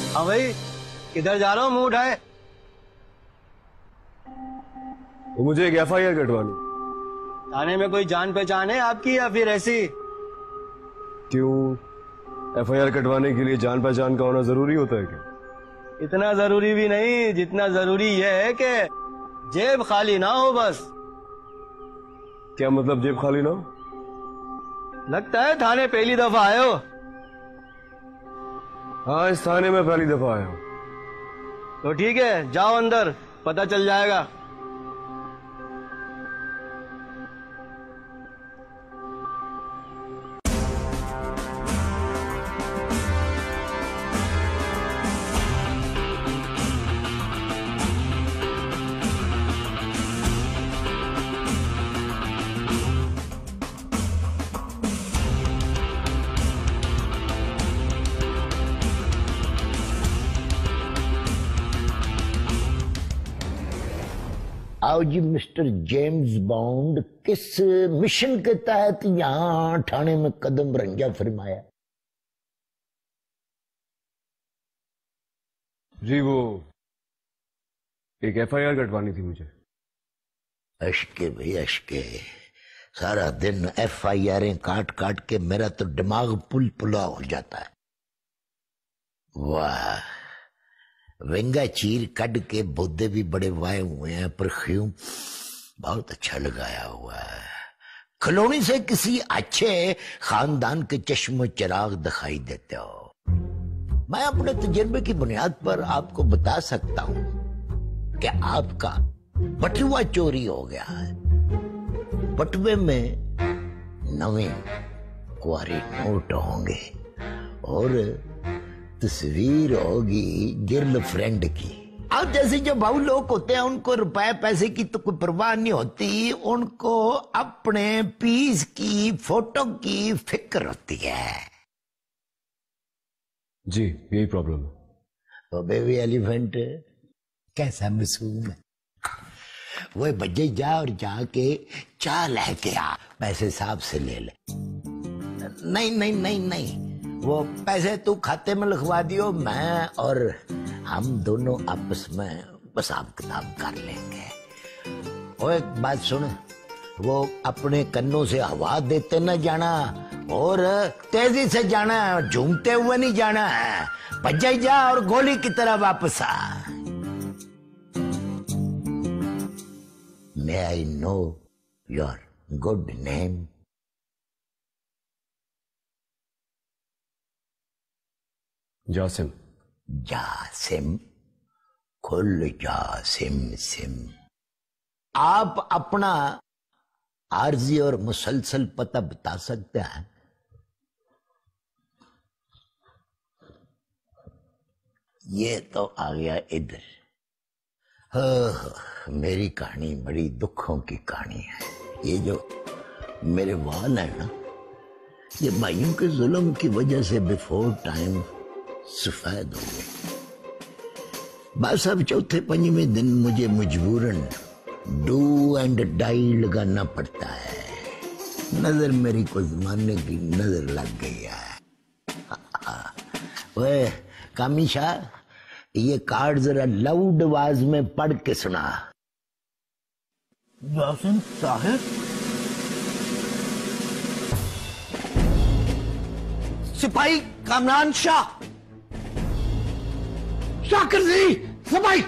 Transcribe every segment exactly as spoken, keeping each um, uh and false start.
हाँ भाई, किधर जा रहा हूँ मुंह उठाए? तो मुझे एक एफ आई आर कटवानी। थाने में कोई जान पहचान है आपकी या फिर ऐसी? क्यों, एफ आई आर कटवाने के लिए जान पहचान का होना जरूरी होता है क्या? इतना जरूरी भी नहीं, जितना जरूरी यह है कि जेब खाली ना हो बस। क्या मतलब जेब खाली ना हो? लगता है थाने पहली दफा आए हो। हाँ, इस थाने में पहली दफा आया हूँ। तो ठीक है, जाओ अंदर, पता चल जाएगा। आओ जी मिस्टर जेम्स बॉन्ड, किस मिशन के तहत यहां थाने में कदम रंजा फरमाया? जी वो एक एफ आई आर कटवानी थी मुझे। अशके भाई अशके, सारा दिन एफ आई आर काट काट के मेरा तो दिमाग पुल पुला हो जाता है। वाह, वेंगा चीर कट के बोधे भी बड़े वाए हुए हैं, पर क्यों बहुत अच्छा लगाया हुआ है। कॉलोनी से किसी अच्छे खानदान के चश्मो चिराग दिखाई देते हो। मैं अपने तजुर्बे की बुनियाद पर आपको बता सकता हूं कि आपका बटुआ चोरी हो गया है। बटुए में नवे कुआरे नोट होंगे और तस्वीर होगी गर्लफ्रेंड की। अब जैसे जो भाऊ लोग होते हैं उनको रुपए पैसे की तो कोई परवाह नहीं होती, उनको अपने पीस की फोटो की फिक्र होती है। जी यही प्रॉब्लम है। तो बेबी एलिफेंट कैसा मासूम है, वो बजे जा और जाके चाय लेके आ, पैसे साहब से ले ले। नहीं नहीं नहीं नहीं, वो पैसे तू खाते में लिखवा दियो, मैं और हम दोनों आपस में हिसाब किताब कर लेंगे। और एक बात सुन, वो अपने कन्नों से हवा देते न जाना और तेजी से जाना, झूमते हुए नहीं जाना है। भज्जा जा और गोली की तरह वापस आ। May I know your good name? Jasim. Jasim, खुल जासिम सिम। आप अपना आर्जी और मुसलसल पता बता सकते हैं? ये तो आ गया इधर। मेरी कहानी बड़ी दुखों की कहानी है। ये जो मेरे वाल है ना, ये भाइयों के जुल्म की वजह से बिफोर टाइम सफेद हो गए। बस अब चौथे पंजवें दिन मुझे मजबूरन डू एंड डाई लगाना पड़ता है। नजर मेरी को जमाने की नजर लग गई है। वे कामिशा, ये कार्ड जरा लाउड आवाज में पढ़ के सुना। जासिम साहिब, सिपाही कामरान शाह, शाकिर जी सिपाही।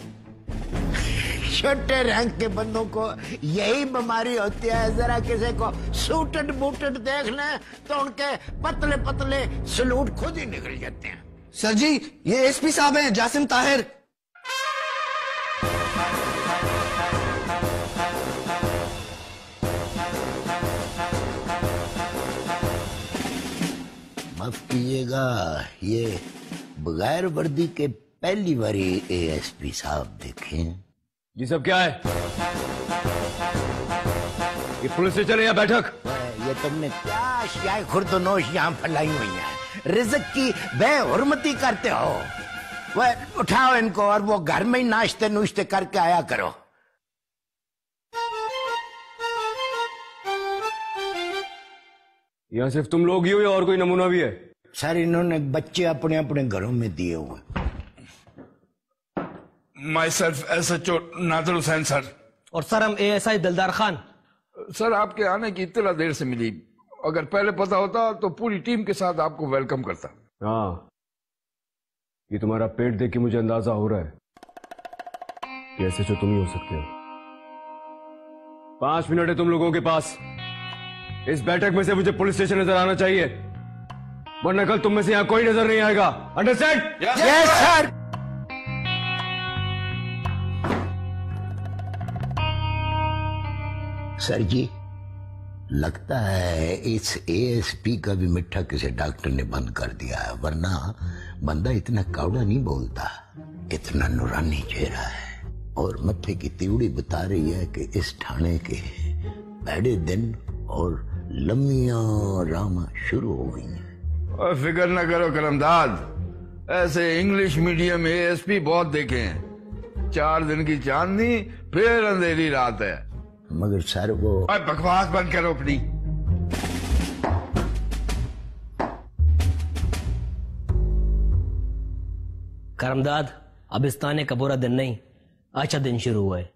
छोटे रैंक के बंदों को यही बीमारी होती है, जरा किसी को सूटेड बूटेड देख लें तो उनके पतले पतले सलूट खुद ही निकल जाते हैं। सर जी, ये एस पी साहब हैं, जासिम ताहिर। माफ कीजिएगा, ये बगैर वर्दी के पहली बारी ए एस पी साहब देखे। ये सब क्या है? ये पुलिस स्टेशन है या बैठक? ये तुमने क्या अशियाए खुर्दनोश यहाँ फैलाई हुई है? रिज़्क की बेहुरमती करते हो। वह उठाओ इनको और वो घर में ही नाश्ते नुश्ते करके आया करो। यहाँ सिर्फ तुम लोग ही हो या और कोई नमूना भी है? सर, इन्होंने बच्चे अपने अपने घरों में दिए हुए। Myself S H O Nadir Hussain sir. और सर हम ए एस आई दिलदार खान। सर आपके आने की इत्तला देर से मिली, अगर पहले पता होता तो पूरी टीम के साथ आपको वेलकम करता। हाँ, ये तुम्हारा पेट देख के मुझे अंदाजा हो रहा है कि ऐसे जो तुम ही हो सकते हो। पांच मिनट है तुम लोगों के पास। इस बैठक में से मुझे पुलिस स्टेशन नजर आना चाहिए, वरना कल तुम में से यहां कोई नजर नहीं आएगा। Understand? Yes sir. Sir ji, लगता है इस ए एस पी का भी मिठा किसी डॉक्टर ने बंद कर दिया है, वरना बंदा इतना कौड़ा नहीं बोलता, इतना नूरानी चेहरा है। और मत्थे की तिवड़ी बता रही है कि इस थाने के बड़े दिन और लम्बियां रामा शुरू हो गई हैं। और फिक्र न करो करमदाद, ऐसे English medium A S P बहुत देखे हैं। चार दिन की चांदनी फिर अंधेरी रात है। मगर सर वो और बकवास बंद करो अपनी। करमदाद, अब इस ताने का बुरा दिन नहीं, अच्छा दिन शुरू हुआ है।